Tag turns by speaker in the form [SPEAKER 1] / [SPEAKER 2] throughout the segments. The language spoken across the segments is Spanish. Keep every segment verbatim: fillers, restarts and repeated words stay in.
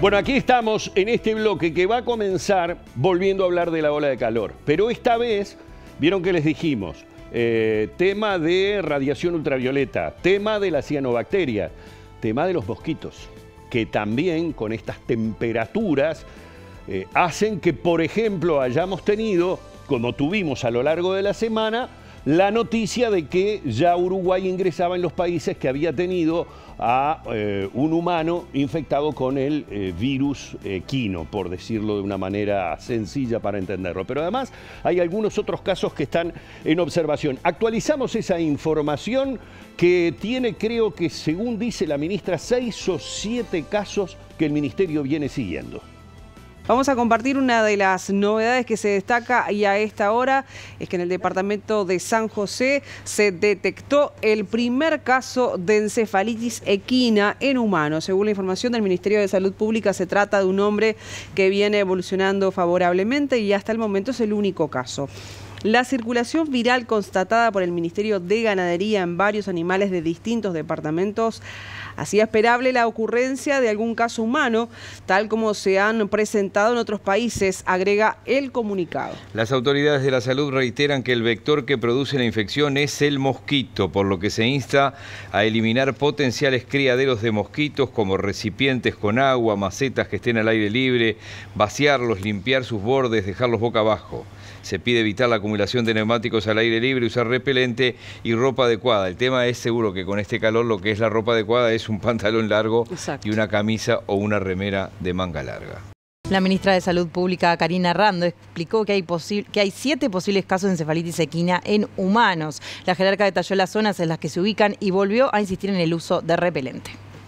[SPEAKER 1] Bueno, aquí estamos en este bloque que va a comenzar volviendo a hablar de la ola de calor. Pero esta vez, vieron que les dijimos, eh, tema de radiación ultravioleta, tema de la cianobacteria, tema de los mosquitos, que también con estas temperaturas eh, hacen que, por ejemplo, hayamos tenido, como tuvimos a lo largo de la semana, la noticia de que ya Uruguay ingresaba en los países que había tenido a eh, un humano infectado con el eh, virus equino, por decirlo de una manera sencilla para entenderlo. Pero además hay algunos otros casos que están en observación. Actualizamos esa información que tiene, creo que según dice la ministra, seis o siete casos que el ministerio viene siguiendo.
[SPEAKER 2] Vamos a compartir una de las novedades que se destaca y a esta hora es que en el departamento de San José se detectó el primer caso de encefalitis equina en humanos. Según la información del Ministerio de Salud Pública, se trata de un hombre que viene evolucionando favorablemente y hasta el momento es el único caso. La circulación viral constatada por el Ministerio de Ganadería en varios animales de distintos departamentos hacía esperable la ocurrencia de algún caso humano, tal como se han presentado en otros países, agrega el comunicado.
[SPEAKER 3] Las autoridades de la salud reiteran que el vector que produce la infección es el mosquito, por lo que se insta a eliminar potenciales criaderos de mosquitos como recipientes con agua, macetas que estén al aire libre, vaciarlos, limpiar sus bordes, dejarlos boca abajo. Se pide evitar la acumulación de neumáticos al aire libre, usar repelente y ropa adecuada. El tema es seguro que con este calor lo que es la ropa adecuada es un pantalón largo. Exacto. Y una camisa o una remera de manga larga.
[SPEAKER 4] La ministra de Salud Pública, Karina Rando, explicó que hay, que hay siete posibles casos de encefalitis equina en humanos. La jerarca detalló las zonas en las que se ubican y volvió a insistir en el uso de repelente.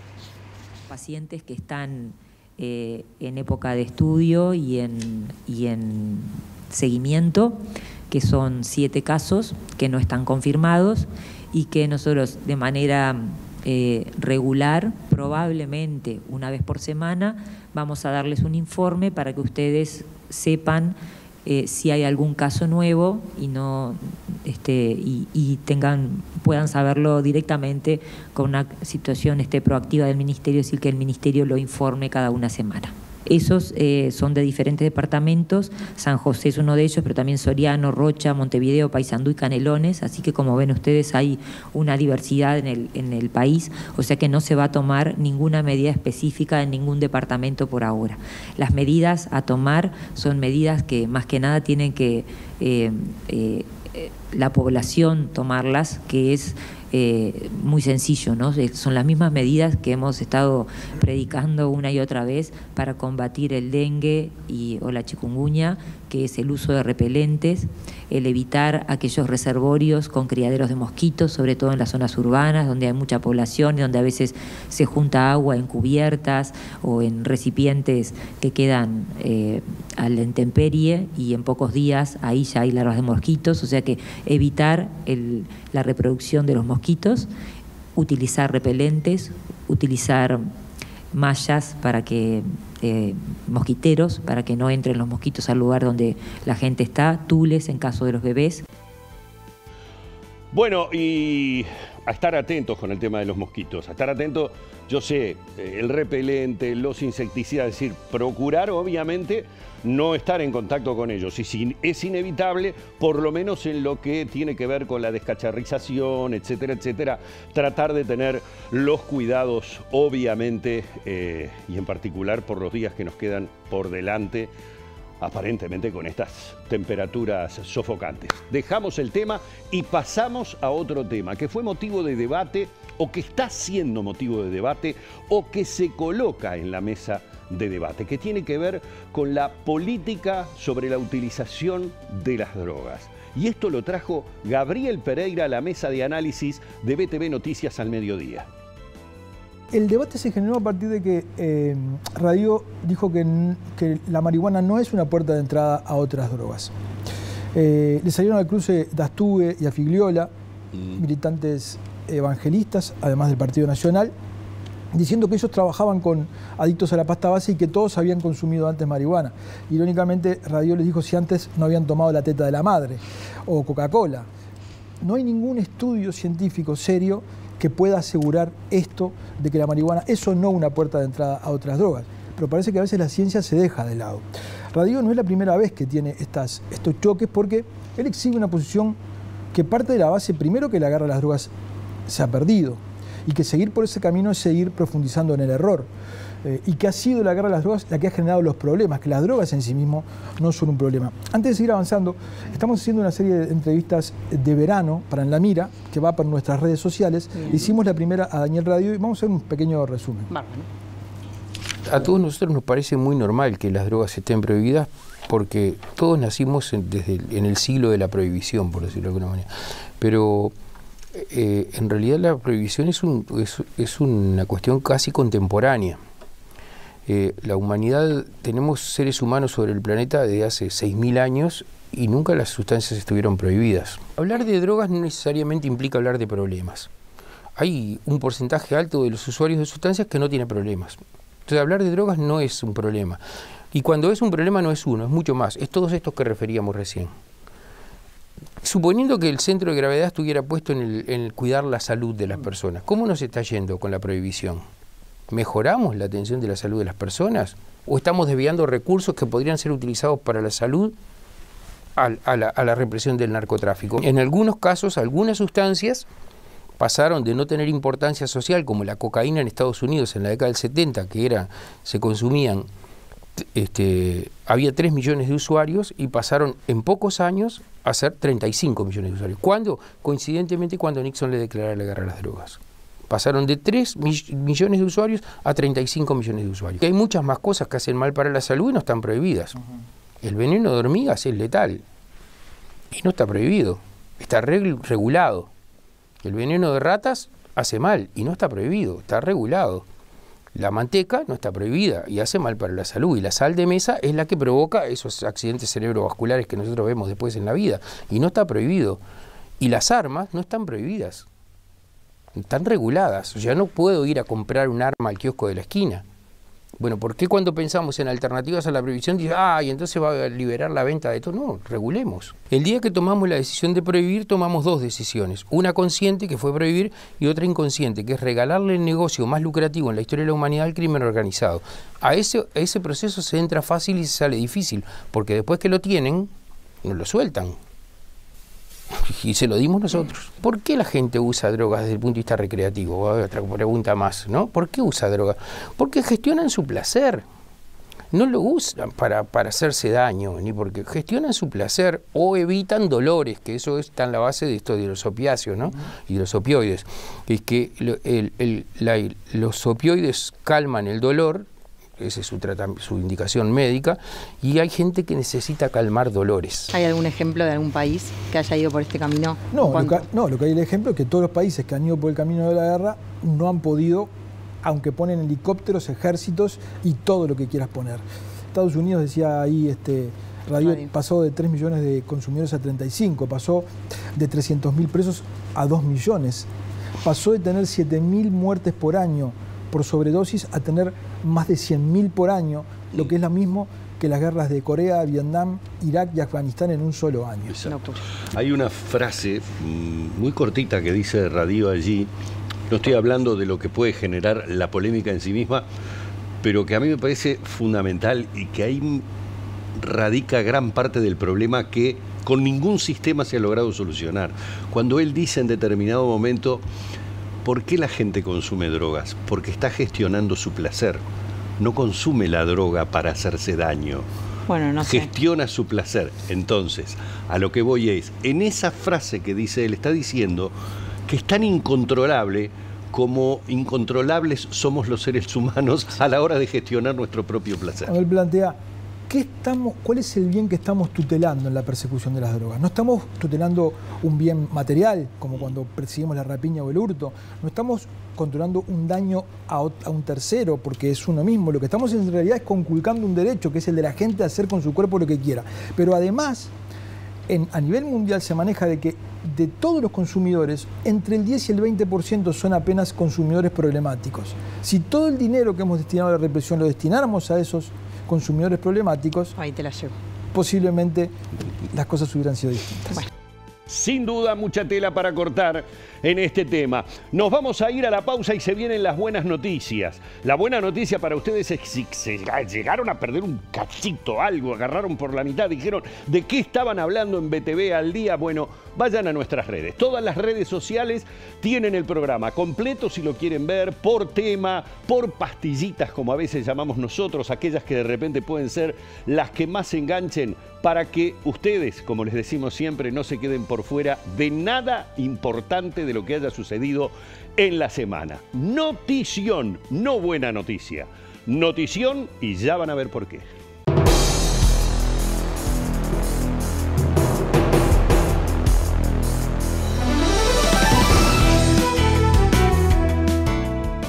[SPEAKER 5] Pacientes que están eh, en época de estudio y en... Y en seguimiento, que son siete casos que no están confirmados y que nosotros de manera eh, regular, probablemente una vez por semana, vamos a darles un informe para que ustedes sepan eh, si hay algún caso nuevo y no este y, y tengan puedan saberlo directamente con una situación este, proactiva del ministerio, es decir, que el ministerio lo informe cada una semana. Esos eh, son de diferentes departamentos, San José es uno de ellos, pero también Soriano, Rocha, Montevideo, Paysandú y Canelones, así que como ven ustedes hay una diversidad en el, en el país, o sea que no se va a tomar ninguna medida específica en ningún departamento por ahora. Las medidas a tomar son medidas que más que nada tienen que eh, eh, la población tomarlas, que es Eh, muy sencillo, ¿no? Son las mismas medidas que hemos estado predicando una y otra vez para combatir el dengue y, o la chikungunya, que es el uso de repelentes, el evitar aquellos reservorios con criaderos de mosquitos, sobre todo en las zonas urbanas, donde hay mucha población y donde a veces se junta agua en cubiertas o en recipientes que quedan eh, a la intemperie y en pocos días ahí ya hay larvas de mosquitos, o sea que evitar el, la reproducción de los mosquitos, utilizar repelentes, utilizar mallas para que eh, mosquiteros para que no entren los mosquitos al lugar donde la gente está, tules en caso de los bebés.
[SPEAKER 1] Bueno, y a estar atentos con el tema de los mosquitos, a estar atentos, yo sé, el repelente, los insecticidas, es decir, procurar obviamente no estar en contacto con ellos y si es inevitable, por lo menos en lo que tiene que ver con la descacharrización, etcétera, etcétera, tratar de tener los cuidados obviamente eh, y en particular por los días que nos quedan por delante, aparentemente con estas temperaturas sofocantes. Dejamos el tema y pasamos a otro tema que fue motivo de debate o que está siendo motivo de debate o que se coloca en la mesa de debate, que tiene que ver con la política sobre la utilización de las drogas. Y esto lo trajo Gabriel Pereira a la mesa de análisis de B T V Noticias al mediodía.
[SPEAKER 6] El debate se generó a partir de que eh, Radio dijo que, que la marihuana no es una puerta de entrada a otras drogas. Eh, le salieron al cruce Dastugue y a Figliola, mm. militantes evangelistas, además del Partido Nacional, diciendo que ellos trabajaban con adictos a la pasta base y que todos habían consumido antes marihuana. Irónicamente, Radio les dijo si antes no habían tomado la teta de la madre o Coca-Cola. No hay ningún estudio científico serio que pueda asegurar esto de que la marihuana es o no una puerta de entrada a otras drogas. pero parece que a veces la ciencia se deja de lado. Radió no es la primera vez que tiene estas, estos choques porque él exhibe una posición que parte de la base, primero, que la guerra a las drogas se ha perdido y que seguir por ese camino es seguir profundizando en el error. Eh, y que ha sido la guerra a las drogas la que ha generado los problemas, que las drogas en sí mismo no son un problema. Antes de seguir avanzando, estamos haciendo una serie de entrevistas de verano para En la Mira, que va por nuestras redes sociales. Bien. Hicimos la primera a Daniel Radio y vamos a hacer un pequeño resumen. Bárbaro.
[SPEAKER 7] A todos nosotros nos parece muy normal que las drogas estén prohibidas porque todos nacimos en, desde el, en el siglo de la prohibición, por decirlo de alguna manera. Pero eh, en realidad la prohibición es, un, es, es una cuestión casi contemporánea. Eh, la humanidad, tenemos seres humanos sobre el planeta desde hace seis mil años y nunca las sustancias estuvieron prohibidas. Hablar de drogas no necesariamente implica hablar de problemas. Hay un porcentaje alto de los usuarios de sustancias que no tiene problemas. Entonces hablar de drogas no es un problema. Y cuando es un problema no es uno, es mucho más. Es todos estos que referíamos recién. Suponiendo que el centro de gravedad estuviera puesto en el, en el cuidar la salud de las personas, ¿cómo nos está yendo con la prohibición? ¿Mejoramos la atención de la salud de las personas? ¿O estamos desviando recursos que podrían ser utilizados para la salud a, a, la, a la represión del narcotráfico? En algunos casos, algunas sustancias pasaron de no tener importancia social, como la cocaína en Estados Unidos en la década del setenta, que era, se consumían, este, había tres millones de usuarios y pasaron en pocos años a ser treinta y cinco millones de usuarios. ¿Cuándo? Coincidentemente cuando Nixon le declarara la guerra a las drogas. Pasaron de tres millones de usuarios a treinta y cinco millones de usuarios. Hay muchas más cosas que hacen mal para la salud y no están prohibidas. Uh-huh. El veneno de hormigas es letal y no está prohibido, está reg- regulado. El veneno de ratas hace mal y no está prohibido, está regulado. La manteca no está prohibida y hace mal para la salud. Y la sal de mesa es la que provoca esos accidentes cerebrovasculares que nosotros vemos después en la vida y no está prohibido. Y las armas no están prohibidas. Están reguladas, o sea, no puedo ir a comprar un arma al kiosco de la esquina. Bueno, ¿por qué cuando pensamos en alternativas a la prohibición dice, ah, y entonces va a liberar la venta de todo? No, regulemos. El día que tomamos la decisión de prohibir, tomamos dos decisiones. Una consciente, que fue prohibir, y otra inconsciente, que es regalarle el negocio más lucrativo en la historia de la humanidad al crimen organizado. A ese, a ese proceso se entra fácil y se sale difícil, porque después que lo tienen, no lo sueltan. Y se lo dimos nosotros. ¿Por qué la gente usa drogas desde el punto de vista recreativo? Otra pregunta más, ¿no? ¿Por qué usa drogas? Porque gestionan su placer. No lo usan para, para hacerse daño, ni porque gestionan su placer o evitan dolores, que eso está en la base de esto de los opiáceos, ¿no? Y de los opioides. Es que el, el, el, la, los opioides calman el dolor, esa es su, su indicación médica, y hay gente que necesita calmar dolores.
[SPEAKER 4] ¿Hay algún ejemplo de algún país que haya ido por este camino?
[SPEAKER 6] No, lo que, no, lo que hay el ejemplo es que todos los países que han ido por el camino de la guerra no han podido, aunque ponen helicópteros, ejércitos y todo lo que quieras poner. Estados Unidos, decía ahí, este, Radio, Radio. pasó de tres millones de consumidores a treinta y cinco, pasó de trescientos mil presos a dos millones, pasó de tener siete mil muertes por año por sobredosis a tener más de cien mil por año, lo que es lo mismo que las guerras de Corea, Vietnam, Irak y Afganistán en un solo año.
[SPEAKER 1] No, pues. Hay una frase muy cortita que dice Radio allí, no estoy hablando de lo que puede generar la polémica en sí misma, pero que a mí me parece fundamental y que ahí radica gran parte del problema que con ningún sistema se ha logrado solucionar. Cuando él dice en determinado momento, ¿por qué la gente consume drogas? Porque está gestionando su placer. No consume la droga para hacerse daño.
[SPEAKER 4] Bueno, no sé.
[SPEAKER 1] Gestiona su placer. Entonces, a lo que voy es, en esa frase que dice él, está diciendo que es tan incontrolable como incontrolables somos los seres humanos a la hora de gestionar nuestro propio placer.
[SPEAKER 6] Él plantea, ¿qué estamos, ¿cuál es el bien que estamos tutelando en la persecución de las drogas? No estamos tutelando un bien material, como cuando perseguimos la rapiña o el hurto. No estamos controlando un daño a, a un tercero, porque es uno mismo. Lo que estamos en realidad es conculcando un derecho, que es el de la gente a hacer con su cuerpo lo que quiera. Pero además, en, a nivel mundial se maneja de que de todos los consumidores, entre el diez y el veinte por ciento son apenas consumidores problemáticos. Si todo el dinero que hemos destinado a la represión lo destináramos a esos consumidores problemáticos,
[SPEAKER 4] ahí te la llevo.
[SPEAKER 6] Posiblemente las cosas hubieran sido distintas.
[SPEAKER 4] Bueno.
[SPEAKER 1] sin duda mucha tela para cortar en este tema. Nos vamos a ir a la pausa y se vienen las buenas noticias. La buena noticia para ustedes es que si se llegaron a perder un cachito, algo, agarraron por la mitad, dijeron de qué estaban hablando en B T V al día. Bueno, vayan a nuestras redes. Todas las redes sociales tienen el programa completo si lo quieren ver, por tema, por pastillitas, como a veces llamamos nosotros, aquellas que de repente pueden ser las que más se enganchen, para que ustedes, como les decimos siempre, no se queden por fuera de nada importante de lo que haya sucedido en la semana. Notición, no buena noticia. Notición, y ya van a ver por qué.